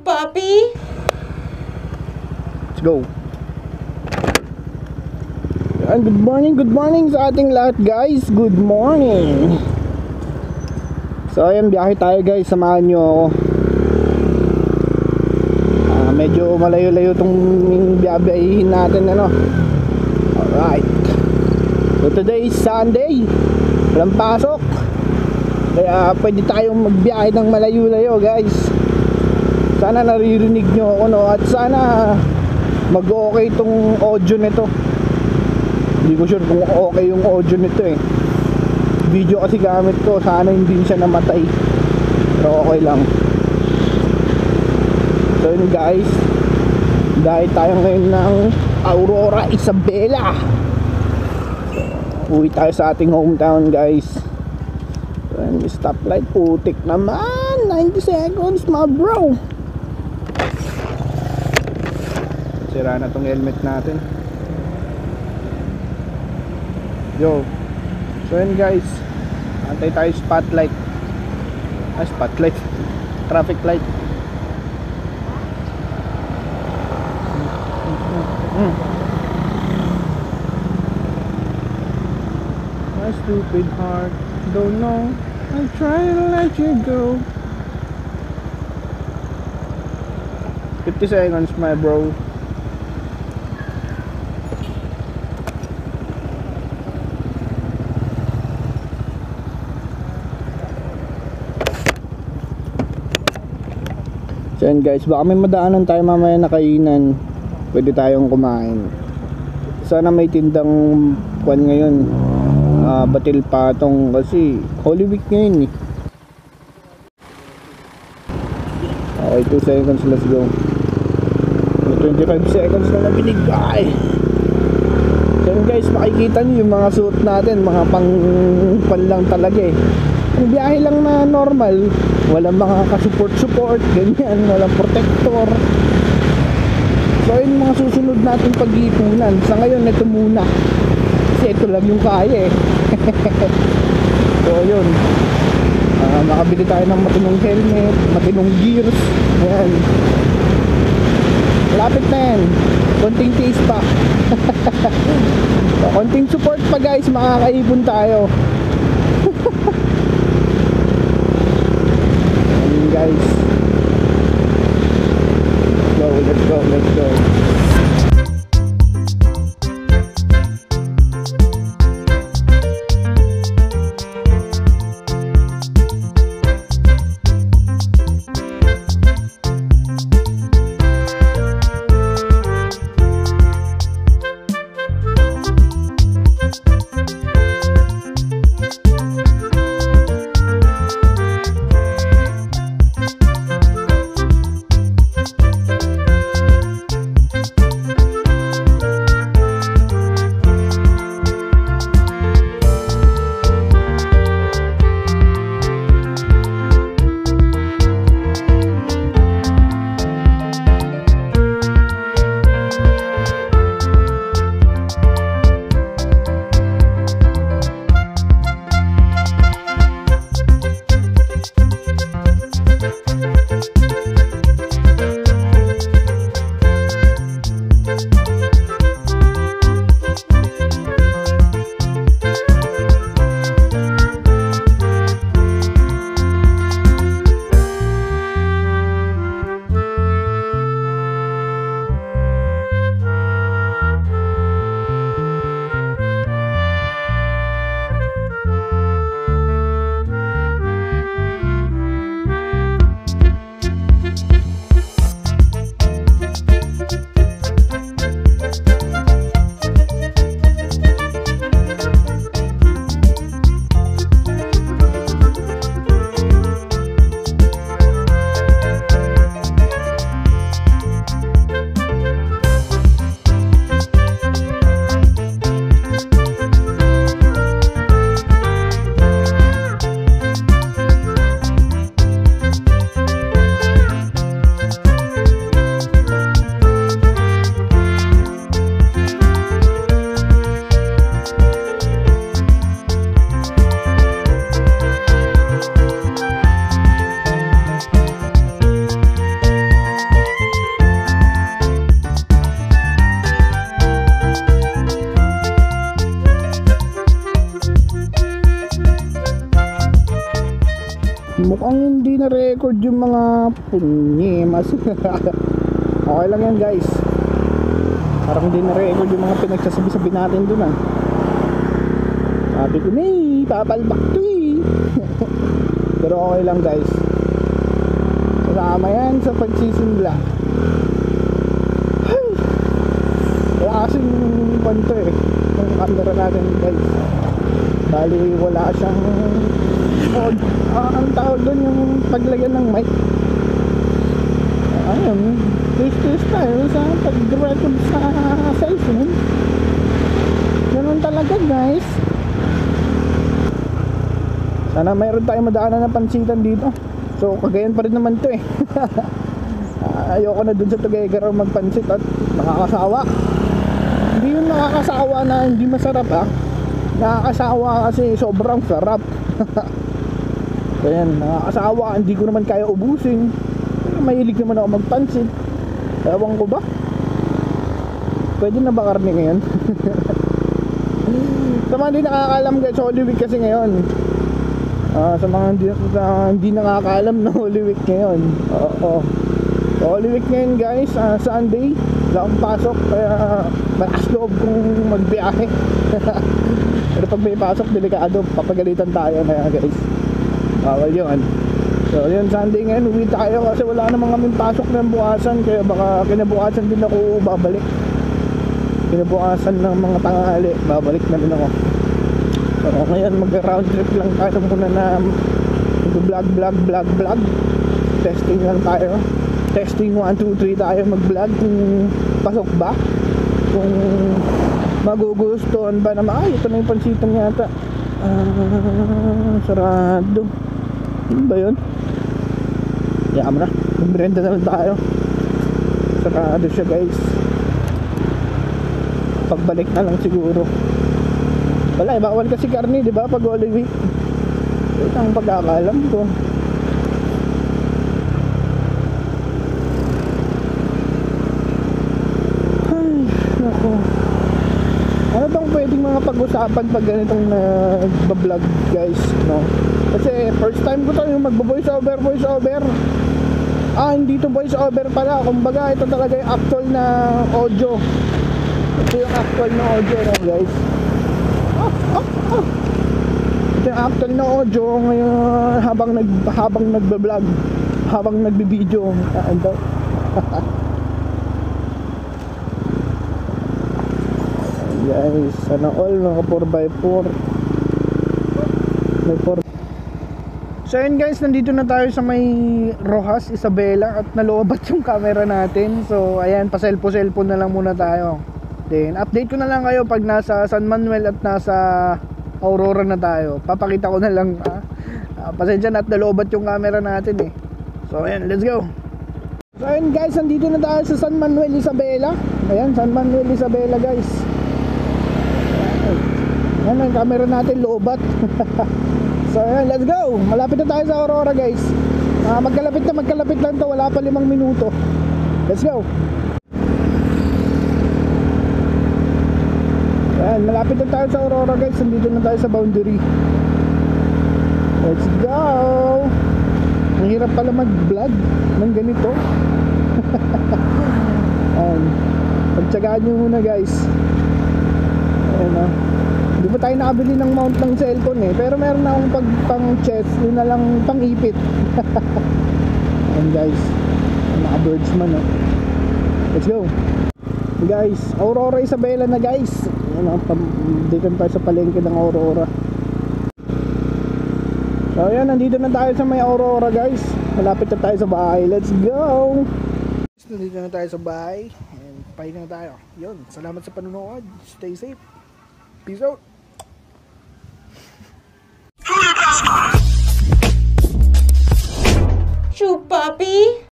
Papi? Let's go. And good morning sa ating lahat guys. Good morning. So ayan, biyahe tayo guys, samahan nyo ako. Medyo malayo-layo tong biyabihin natin ano. Alright. So today is Sunday, walang pasok, kaya pwede tayong magbiyahe ng malayo-layo guys. Sana naririnig nyo ako no, at sana mag-okay tong audio nito. Hindi ko sure kung okay yung audio nito eh. Video kasi gamit ko, sana hindi siya namatay, pero okay lang. So yun guys, dahil tayo ngayon ng Aurora Isabela. Uwi tayo sa ating hometown guys. So yun, stoplight, putik naman. 90 seconds my bro. Sira na tong helmet natin. Yo. So yun guys, antay tayo spotlight. Spotlight, traffic light. My stupid heart don't know, I'm trying to let you go. 50 seconds my bro. So yan guys, baka may madaanan tayo mamaya na kainan, pwede tayong kumain. Sana may tindang kwan ngayon, batil patong, kasi Holy Week ngayon eh. Okay, 2 seconds, let's go. 25 seconds na binigay. So yan guys, makikita nyo yung mga suit natin, mga pang lang talaga eh. Kung biyahe lang na normal, walang mga ka-support, ganyan, walang protector. So yun mga susunod natin pag-iipunan. Sa ngayon, ito muna, kasi ito lang yung kaya eh. So yun, makabili tayo ng matinong helmet, matinong gears. Yan, lapit na yan, konting taste pa. So, konting support pa guys, makakaipon tayo. Guys, let's go. Mukhang hindi na record yung mga punyemas. Okay lang yan guys. Parang hindi na record yung mga pinagsasabi-sabi natin dun ah. Sabi ko na papalbak to Pero okay lang guys. Kasama yan sa pagsisimula. Ay, wala kasing panto yung camera natin guys. Bali wala siyang ang tawag doon yung paglagyan ng mic. Ayun, twist tayo sa pag-record sa cellphone. Ganun talaga guys. Sana mayroon tayong madaanan ng pansitan dito. So Cagayan pa rin naman to ayoko na dun sa Tuguegarao magpansit at nakakasawa. Hindi yung nakakasawa na hindi masarap nakakasawa kasi sobrang sarap. Ayan, nakakasawa, hindi ko naman kaya ubusin. Mahilig naman ako magpansit. Ewan ko ba? Pwede na ba karne ngayon? Sa mga hindi nakakaalam guys, Holy Week kasi ngayon. Sa mga hindi nakakaalam na Holy Week ngayon. Holy Week ngayon guys, Sunday. Wala akong pasok, kaya malakas loob kong magbiyahe. Pero pag may pasok, delikado, papagalitan tayo kaya guys. Bawal yun. So yun, Sunday ngayon, uwi tayo kasi wala namang kaming pasok ng bukasan. Kaya baka kinabukasan din ako babalik. Kinabukasan ng mga tanghali, babalik na rin ako. So ngayon, mag-round trip lang tayo muna na vlog. Testing lang tayo. Testing 1, 2, 3 tayo mag-vlog kung pasok ba. Kung magugustuhan ba naman. Ay, ito na yung pansitan yata. Sarado. Ano ba yun? Yaman na, magmerenda na lang tayo. Sarado siya guys. Pagbalik na lang siguro. Wala, bawal kasi karne, di ba? Pag Holy Week. Ito ang pagkakalam ko. Ay, nako. Ano bang pwedeng mga pag-usapan pag ganitong nag-vlog guys, no? Kasi first time ko to yung mag-voice over. Hindi to voice over pala. Kumbaga ito talaga yung actual na audio. Ito yung actual na audio no guys. Ito yung actual na audio ngayon habang nagbe-vlog, habang nagbe-video. Guys, sana all naka 4x4. May 4. So yun guys, nandito na tayo sa may Rojas, Isabela at nalobat yung camera natin. So ayan, pa-cellphone na lang muna tayo. Then update ko na lang kayo pag nasa San Manuel at nasa Aurora na tayo. Papakita ko na lang pasensya na at nalobat yung camera natin So ayan, let's go. So ayan guys, nandito na tayo sa San Manuel, Isabela. Ayan, San Manuel, Isabela guys. Ayan, yung camera natin lobat. So ayan, let's go. Malapit na tayo sa Aurora guys. Magkalapit lang to. Wala pa 5 minuto. Let's go. Ayan, malapit na tayo sa Aurora guys. Nandito na tayo sa boundary. Let's go. Ang hirap pala mag-vlog ng ganito. Ayan, pagtsagaan nyo muna guys. Ayan Hindi pa tayo nakabili ng mount ng cellphone pero meron na akong pang chest, yun na lang pang ipit. Ayan guys, naka-birds man Let's go guys, Aurora Isabela na guys. Dito tayo sa palengke ng Aurora. So ayan, nandito na tayo sa may Aurora guys. Malapit na tayo sa bahay, let's go. Nandito na tayo sa bahay and pahinga na tayo. Yun, salamat sa panonood. Stay safe. Peace out. Shoe puppy.